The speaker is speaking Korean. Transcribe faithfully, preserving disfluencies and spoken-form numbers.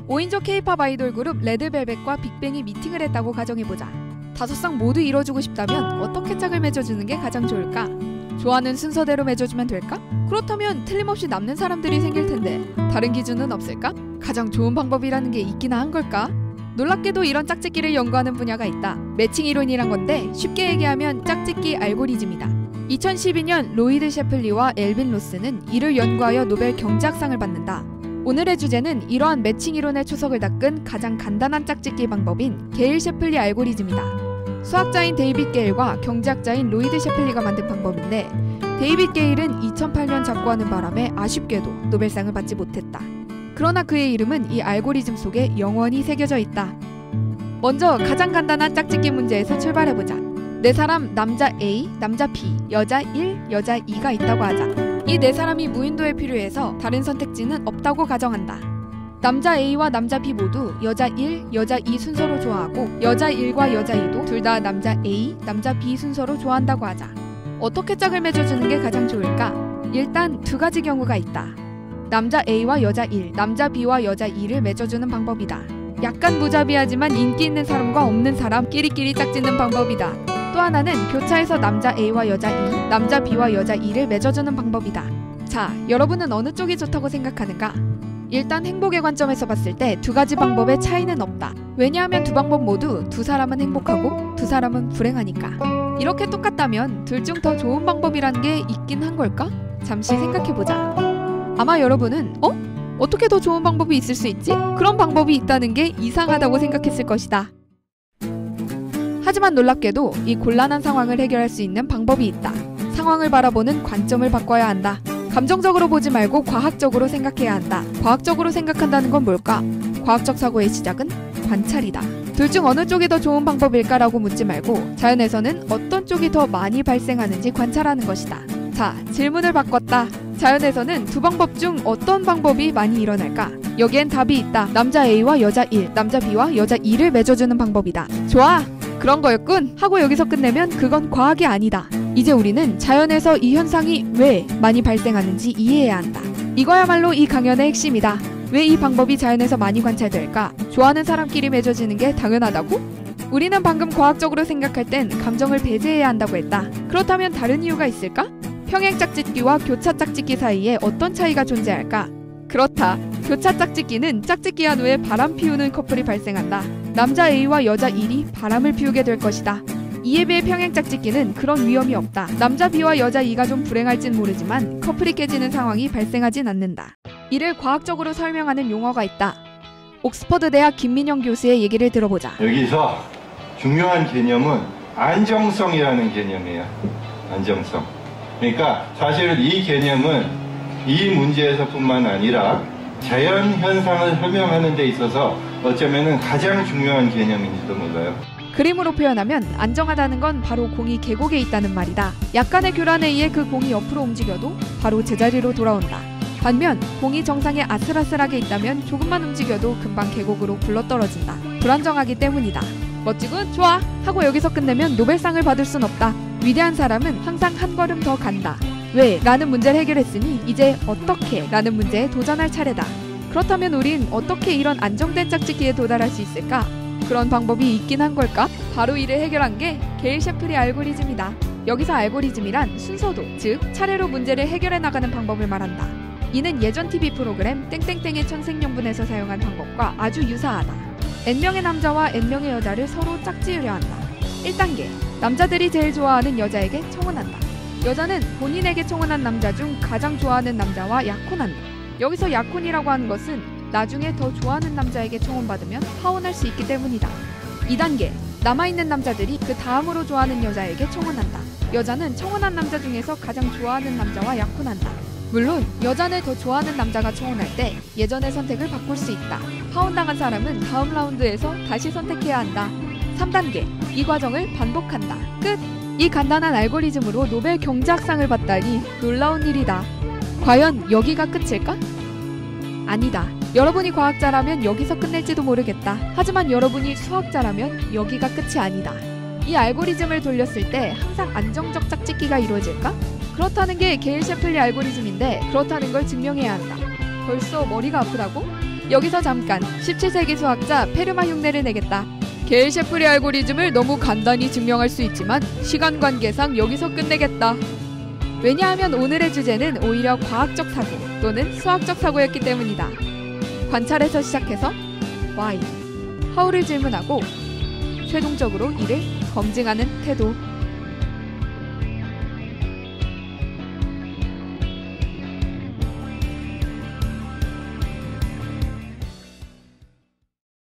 오인조 케이팝 아이돌 그룹 레드벨벳과 빅뱅이 미팅을 했다고 가정해보자. 다섯 쌍 모두 이뤄주고 싶다면 어떻게 짝을 맺어주는 게 가장 좋을까? 좋아하는 순서대로 맺어주면 될까? 그렇다면 틀림없이 남는 사람들이 생길 텐데 다른 기준은 없을까? 가장 좋은 방법이라는 게 있기나 한 걸까? 놀랍게도 이런 짝짓기를 연구하는 분야가 있다. 매칭 이론이란 건데 쉽게 얘기하면 짝짓기 알고리즘이다. 이천십이 년 로이드 셰플리와 엘빈 로스는 이를 연구하여 노벨 경제학상을 받는다. 오늘의 주제는 이러한 매칭 이론의 초석을 닦은 가장 간단한 짝짓기 방법인 게일 셰플리 알고리즘이다. 수학자인 데이빗 게일과 경제학자인 로이드 셰플리가 만든 방법인데 데이빗 게일은 이천팔 년 작고하는 바람에 아쉽게도 노벨상을 받지 못했다. 그러나 그의 이름은 이 알고리즘 속에 영원히 새겨져 있다. 먼저 가장 간단한 짝짓기 문제에서 출발해보자. 네 사람 남자 A, 남자 B, 여자 일, 여자 이가 있다고 하자. 이 네 사람이 무인도에 필요해서 다른 선택지는 없다고 가정한다. 남자 A와 남자 B 모두 여자 일, 여자 이 순서로 좋아하고 여자 일과 여자 이도 둘 다 남자 A, 남자 B 순서로 좋아한다고 하자. 어떻게 짝을 맺어주는 게 가장 좋을까? 일단 두 가지 경우가 있다. 남자 A와 여자 일, 남자 B와 여자 이를 맺어주는 방법이다. 약간 무자비하지만 인기 있는 사람과 없는 사람 끼리끼리 짝짓는 방법이다. 또 하나는 교차해서 남자 A와 여자 이, 남자 B와 여자 이를 맺어주는 방법이다. 자, 여러분은 어느 쪽이 좋다고 생각하는가? 일단 행복의 관점에서 봤을 때 두 가지 방법의 차이는 없다. 왜냐하면 두 방법 모두 두 사람은 행복하고 두 사람은 불행하니까. 이렇게 똑같다면 둘 중 더 좋은 방법이란 게 있긴 한 걸까? 잠시 생각해보자. 아마 여러분은 어? 어떻게 더 좋은 방법이 있을 수 있지? 그런 방법이 있다는 게 이상하다고 생각했을 것이다. 하지만 놀랍게도 이 곤란한 상황을 해결할 수 있는 방법이 있다. 상황을 바라보는 관점을 바꿔야 한다. 감정적으로 보지 말고 과학적으로 생각해야 한다. 과학적으로 생각한다는 건 뭘까? 과학적 사고의 시작은 관찰이다. 둘 중 어느 쪽이 더 좋은 방법일까라고 묻지 말고 자연에서는 어떤 쪽이 더 많이 발생하는지 관찰하는 것이다. 자, 질문을 바꿨다. 자연에서는 두 방법 중 어떤 방법이 많이 일어날까? 여기엔 답이 있다. 남자 A와 여자 일, 남자 B와 여자 이를 맺어주는 방법이다. 좋아! 그런 거였군! 하고 여기서 끝내면 그건 과학이 아니다. 이제 우리는 자연에서 이 현상이 왜 많이 발생하는지 이해해야 한다. 이거야말로 이 강연의 핵심이다. 왜 이 방법이 자연에서 많이 관찰될까? 좋아하는 사람끼리 맺어지는 게 당연하다고? 우리는 방금 과학적으로 생각할 땐 감정을 배제해야 한다고 했다. 그렇다면 다른 이유가 있을까? 평행 짝짓기와 교차 짝짓기 사이에 어떤 차이가 존재할까? 그렇다. 교차 짝짓기는 짝짓기한 후에 바람 피우는 커플이 발생한다. 남자 A와 여자 일이 바람을 피우게 될 것이다. 이에 비해 평행 짝짓기는 그런 위험이 없다. 남자 B와 여자 이가 좀 불행할진 모르지만 커플이 깨지는 상황이 발생하진 않는다. 이를 과학적으로 설명하는 용어가 있다. 옥스퍼드 대학 김민영 교수의 얘기를 들어보자. 여기서 중요한 개념은 안정성이라는 개념이에요. 안정성. 그러니까 사실은 이 개념은 이 문제에서뿐만 아니라 자연 현상을 설명하는 데 있어서 어쩌면 가장 중요한 개념인지도 몰라요. 그림으로 표현하면 안정하다는 건 바로 공이 계곡에 있다는 말이다. 약간의 교란에 의해 그 공이 옆으로 움직여도 바로 제자리로 돌아온다. 반면 공이 정상에 아슬아슬하게 있다면 조금만 움직여도 금방 계곡으로 굴러떨어진다. 불안정하기 때문이다. 멋지군? 좋아! 하고 여기서 끝내면 노벨상을 받을 순 없다. 위대한 사람은 항상 한 걸음 더 간다. 왜? 라는 문제를 해결했으니 이제 어떻게? 라는 문제에 도전할 차례다. 그렇다면 우린 어떻게 이런 안정된 짝짓기에 도달할 수 있을까? 그런 방법이 있긴 한 걸까? 바로 이를 해결한 게 게일 셰플리 알고리즘이다. 여기서 알고리즘이란 순서도, 즉 차례로 문제를 해결해 나가는 방법을 말한다. 이는 예전 티비 프로그램 땡땡땡의 천생연분에서 사용한 방법과 아주 유사하다. N명의 남자와 N명의 여자를 서로 짝지으려 한다. 일 단계. 남자들이 제일 좋아하는 여자에게 청혼한다. 여자는 본인에게 청혼한 남자 중 가장 좋아하는 남자와 약혼한다. 여기서 약혼이라고 하는 것은 나중에 더 좋아하는 남자에게 청혼받으면 파혼할 수 있기 때문이다. 이 단계. 남아있는 남자들이 그 다음으로 좋아하는 여자에게 청혼한다. 여자는 청혼한 남자 중에서 가장 좋아하는 남자와 약혼한다. 물론 여자는 더 좋아하는 남자가 청혼할 때 예전의 선택을 바꿀 수 있다. 파혼당한 사람은 다음 라운드에서 다시 선택해야 한다. 삼 단계. 이 과정을 반복한다. 끝! 이 간단한 알고리즘으로 노벨 경제학상을 받다니 놀라운 일이다. 과연 여기가 끝일까? 아니다. 여러분이 과학자라면 여기서 끝낼지도 모르겠다. 하지만 여러분이 수학자라면 여기가 끝이 아니다. 이 알고리즘을 돌렸을 때 항상 안정적 짝짓기가 이루어질까? 그렇다는 게 게일 셰플리 알고리즘인데 그렇다는 걸 증명해야 한다. 벌써 머리가 아프다고? 여기서 잠깐 십칠 세기 수학자 페르마 흉내를 내겠다. 겔셰프리 알고리즘을 너무 간단히 증명할 수 있지만 시간 관계상 여기서 끝내겠다. 왜냐하면 오늘의 주제는 오히려 과학적 사고 또는 수학적 사고였기 때문이다. 관찰에서 시작해서 why, how를 질문하고 최종적으로 이를 검증하는 태도.